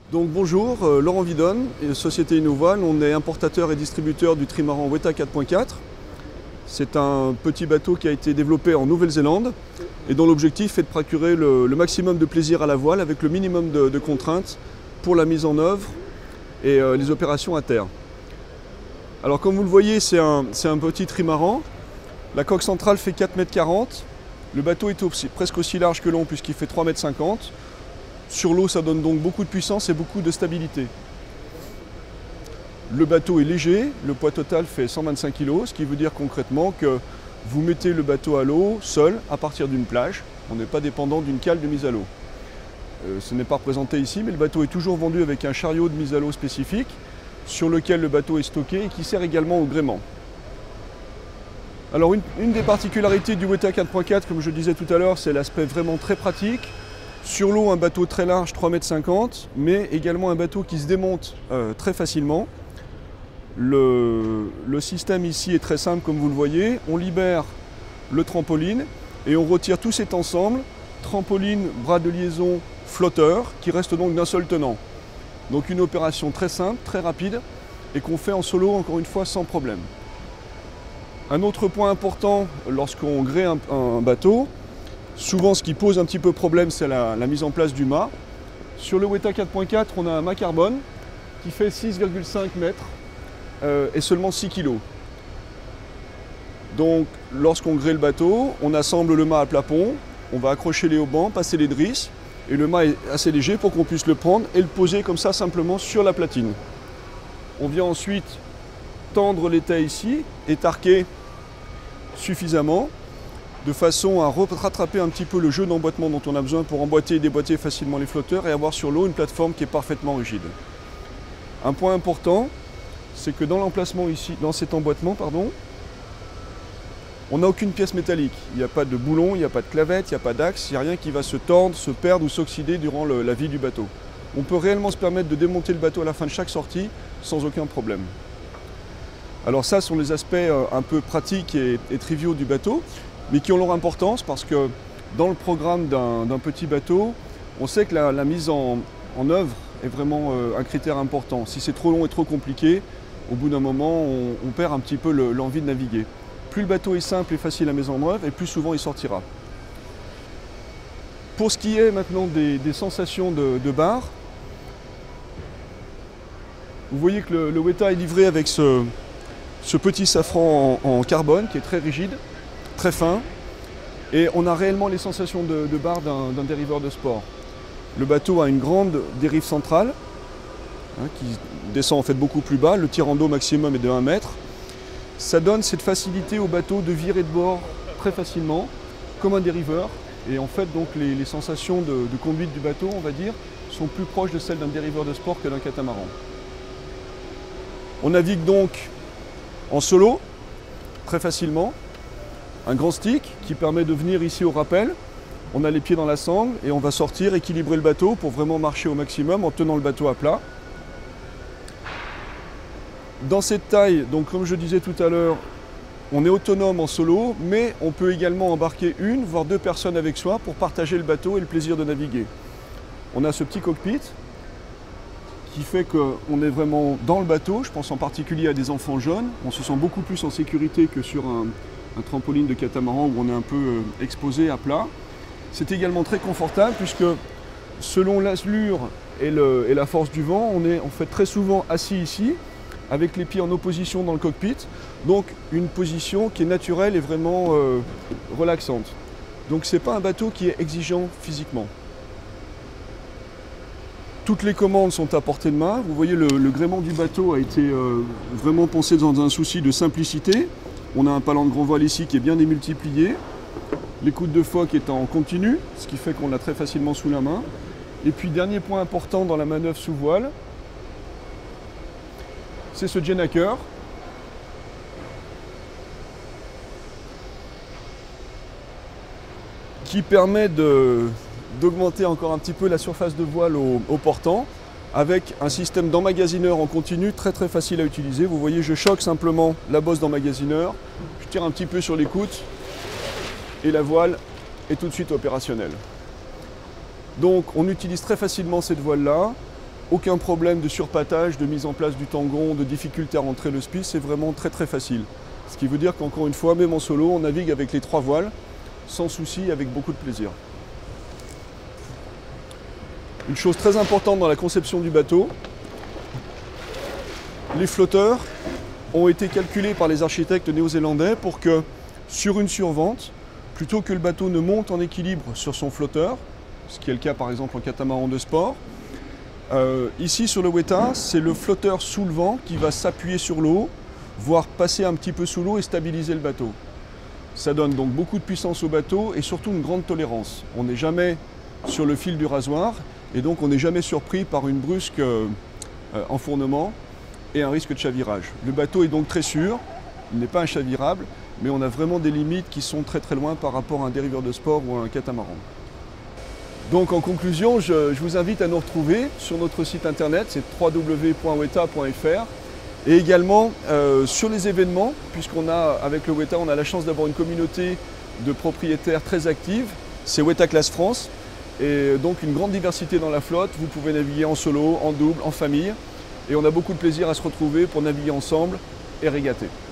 Donc bonjour, Laurent Vidonne, Société Innovoile. On est importateur et distributeur du trimaran Weta 4.4. C'est un petit bateau qui a été développé en Nouvelle-Zélande et dont l'objectif est de procurer le maximum de plaisir à la voile avec le minimum de contraintes pour la mise en œuvre et les opérations à terre. Alors comme vous le voyez, c'est un petit trimaran. La coque centrale fait 4,40 m. Le bateau est presque aussi large que long puisqu'il fait 3,50 m. Sur l'eau, ça donne donc beaucoup de puissance et beaucoup de stabilité. Le bateau est léger, le poids total fait 125 kg, ce qui veut dire concrètement que vous mettez le bateau à l'eau seul à partir d'une plage. On n'est pas dépendant d'une cale de mise à l'eau. Ce n'est pas représenté ici, mais le bateau est toujours vendu avec un chariot de mise à l'eau spécifique sur lequel le bateau est stocké et qui sert également au gréement. Alors une des particularités du Weta 4.4, comme je disais tout à l'heure, c'est l'aspect vraiment très pratique. Sur l'eau, un bateau très large, 3,50 m, mais également un bateau qui se démonte très facilement. Le système ici est très simple, comme vous le voyez. On libère le trampoline et on retire tout cet ensemble, trampoline, bras de liaison, flotteur, qui reste donc d'un seul tenant. Donc une opération très simple, très rapide, et qu'on fait en solo, encore une fois, sans problème. Un autre point important lorsqu'on grée un bateau, souvent, ce qui pose un petit peu problème, c'est la mise en place du mât. Sur le Weta 4.4, on a un mât carbone qui fait 6,5 mètres et seulement 6 kg. Donc, lorsqu'on grée le bateau, on assemble le mât à plafond, on va accrocher les haubans, passer les drisses, et le mât est assez léger pour qu'on puisse le prendre et le poser comme ça simplement sur la platine. On vient ensuite tendre l'étai ici, étarquer suffisamment, de façon à rattraper un petit peu le jeu d'emboîtement dont on a besoin pour emboîter et déboîter facilement les flotteurs et avoir sur l'eau une plateforme qui est parfaitement rigide. Un point important, c'est que dans l'emplacement ici, dans cet emboîtement, on n'a aucune pièce métallique. Il n'y a pas de boulon, il n'y a pas de clavette, il n'y a pas d'axe, il n'y a rien qui va se tordre, se perdre ou s'oxyder durant la vie du bateau. On peut réellement se permettre de démonter le bateau à la fin de chaque sortie sans aucun problème. Alors ça, ce sont les aspects un peu pratiques et triviaux du bateau, mais qui ont leur importance parce que dans le programme d'un petit bateau, on sait que la mise en œuvre est vraiment un critère important. Si c'est trop long et trop compliqué, au bout d'un moment, on perd un petit peu l'envie de naviguer. Plus le bateau est simple et facile à mettre en œuvre, et plus souvent il sortira. Pour ce qui est maintenant des sensations de barre, vous voyez que le Weta est livré avec ce petit safran en carbone qui est très rigide, très fin, et on a réellement les sensations de barre d'un dériveur de sport. Le bateau a une grande dérive centrale qui descend en fait beaucoup plus bas, le tirant d'eau maximum est de 1 mètre. Ça donne cette facilité au bateau de virer de bord très facilement, comme un dériveur, et en fait donc les sensations de conduite du bateau, on va dire, sont plus proches de celles d'un dériveur de sport que d'un catamaran. On navigue donc en solo, très facilement. Un grand stick qui permet de venir ici au rappel. On a les pieds dans la sangle et on va sortir, équilibrer le bateau pour vraiment marcher au maximum en tenant le bateau à plat. Dans cette taille, donc comme je disais tout à l'heure, on est autonome en solo, mais on peut également embarquer une, voire 2 personnes avec soi pour partager le bateau et le plaisir de naviguer. On a ce petit cockpit qui fait qu'on est vraiment dans le bateau. Je pense en particulier à des enfants jeunes. On se sent beaucoup plus en sécurité que sur un trampoline de catamaran où on est un peu exposé à plat. C'est également très confortable puisque selon l'allure et la force du vent, on est en fait très souvent assis ici avec les pieds en opposition dans le cockpit. Donc une position qui est naturelle et vraiment relaxante. Donc c'est pas un bateau qui est exigeant physiquement. Toutes les commandes sont à portée de main. Vous voyez, le gréement du bateau a été vraiment pensé dans un souci de simplicité. On a un palan de grand voile ici qui est bien démultiplié. L'écoute de phoque est en continu, ce qui fait qu'on l'a très facilement sous la main. Et puis, dernier point important dans la manœuvre sous voile, c'est ce Jenaker. Qui permet d'augmenter encore un petit peu la surface de voile au portant avec un système d'emmagasineur en continu très facile à utiliser. Vous voyez, je choque simplement la bosse d'emmagasineur, je tire un petit peu sur l'écoute et la voile est tout de suite opérationnelle. Donc on utilise très facilement cette voile-là. Aucun problème de surpatage, de mise en place du tangon, de difficulté à rentrer le SPI, c'est vraiment très très facile. Ce qui veut dire qu'encore une fois, même en solo, on navigue avec les 3 voiles, sans souci, avec beaucoup de plaisir. Une chose très importante dans la conception du bateau, les flotteurs ont été calculés par les architectes néo-zélandais pour que, sur une survente, plutôt que le bateau ne monte en équilibre sur son flotteur, ce qui est le cas par exemple en catamaran de sport, ici sur le Weta, c'est le flotteur sous le vent qui va s'appuyer sur l'eau, voire passer un petit peu sous l'eau et stabiliser le bateau. Ça donne donc beaucoup de puissance au bateau et surtout une grande tolérance. On n'est jamais sur le fil du rasoir et donc on n'est jamais surpris par une brusque enfournement et un risque de chavirage. Le bateau est donc très sûr, il n'est pas inchavirable, mais on a vraiment des limites qui sont très très loin par rapport à un dériveur de sport ou à un catamaran. Donc en conclusion, je vous invite à nous retrouver sur notre site internet, c'est www.weta.fr, et également sur les événements, puisqu'on a, avec le Weta, on a la chance d'avoir une communauté de propriétaires très active, c'est Weta Class France, et donc une grande diversité dans la flotte. Vous pouvez naviguer en solo, en double, en famille, et on a beaucoup de plaisir à se retrouver pour naviguer ensemble et régater.